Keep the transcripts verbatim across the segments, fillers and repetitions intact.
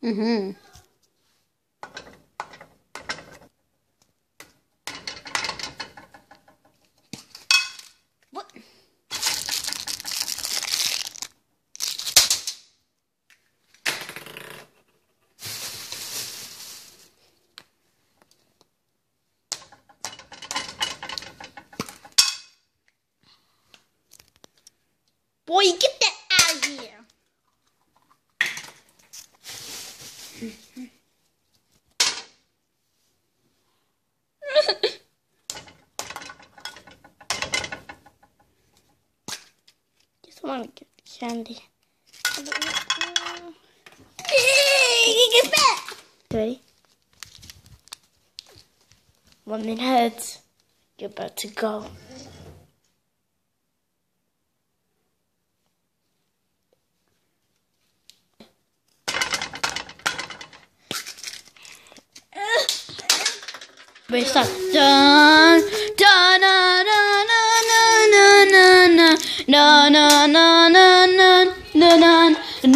Mm-hmm. What? Boy, get that out of here. Just want to get candy. Get back. Ready? One minute. You're about to go. Wait, stop. Dun, dun, dun, dun, dun, dun, dun, dun, dun, dun, dun, dun, dun,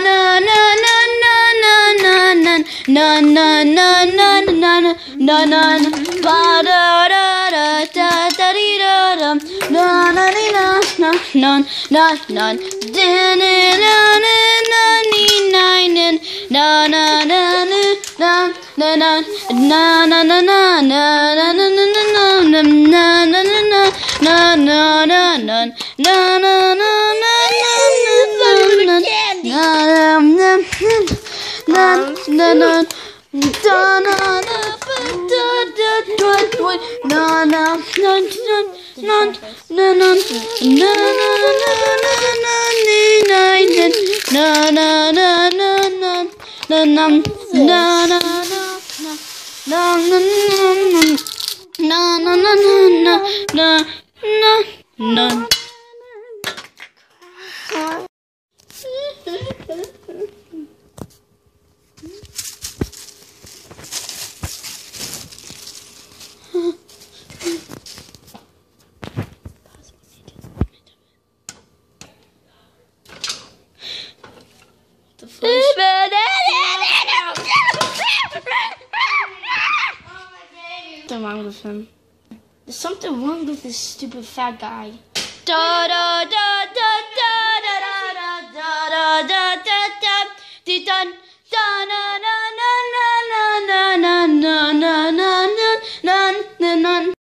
na na na na na na na na na na Something wrong with him. There's something wrong with this stupid fat guy. Da da da da da da da da da da da da da na na na na na na na na na na na na na